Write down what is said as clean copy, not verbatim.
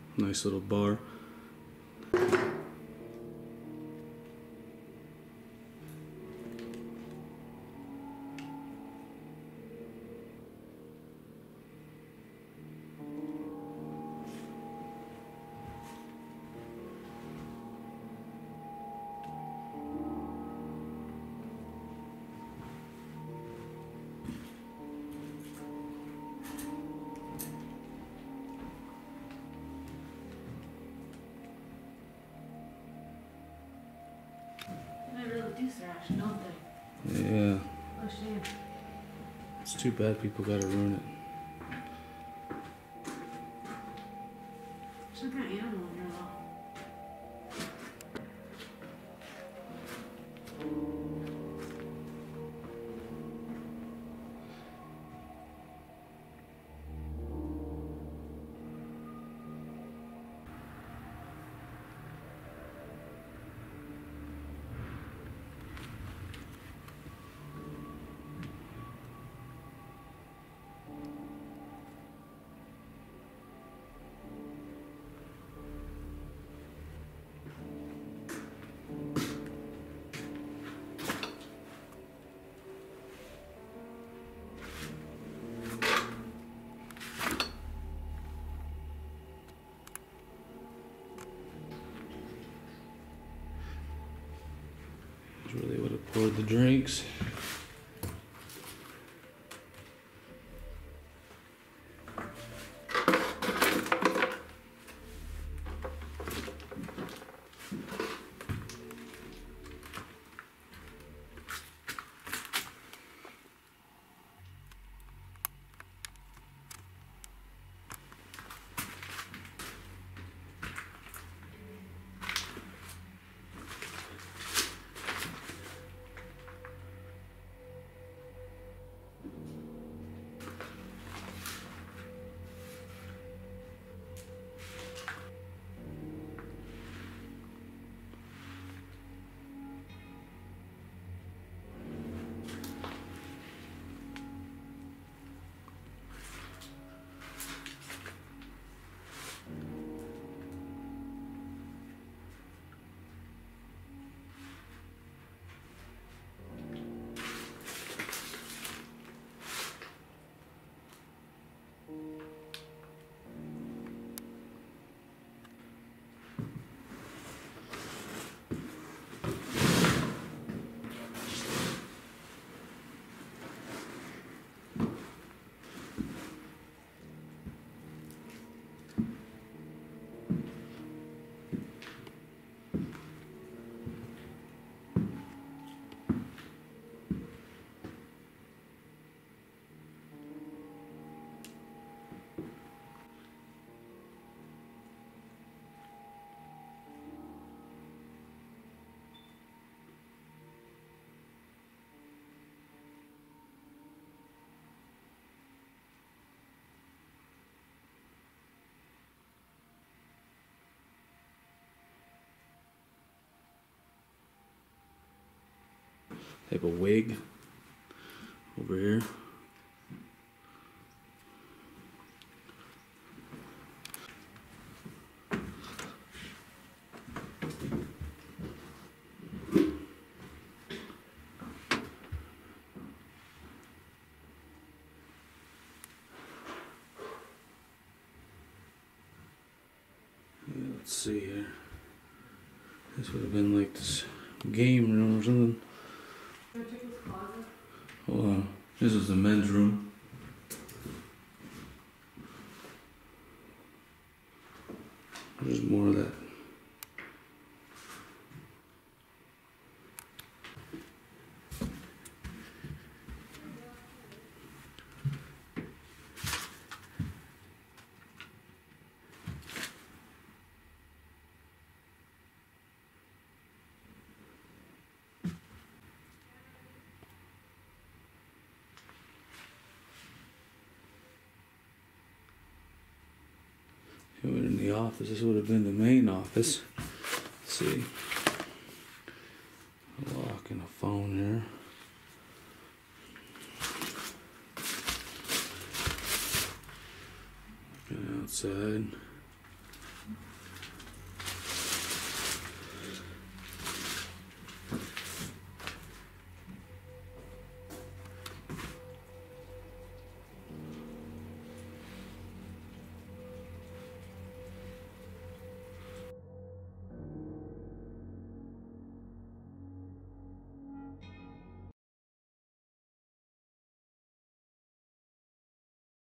Nice little bar. Do thrash, don't they? Yeah. Oh, shame. It's too bad people gotta ruin it. Some kind of animal in here, though. Really would have poured the drinks. Type of wig over here. Let's see here. This would have been like this game room or something. Hold on. This is the men's room. There's more of that. If we were in the office, this would have been the main office. Let's see. A lock and a phone here. Looking outside.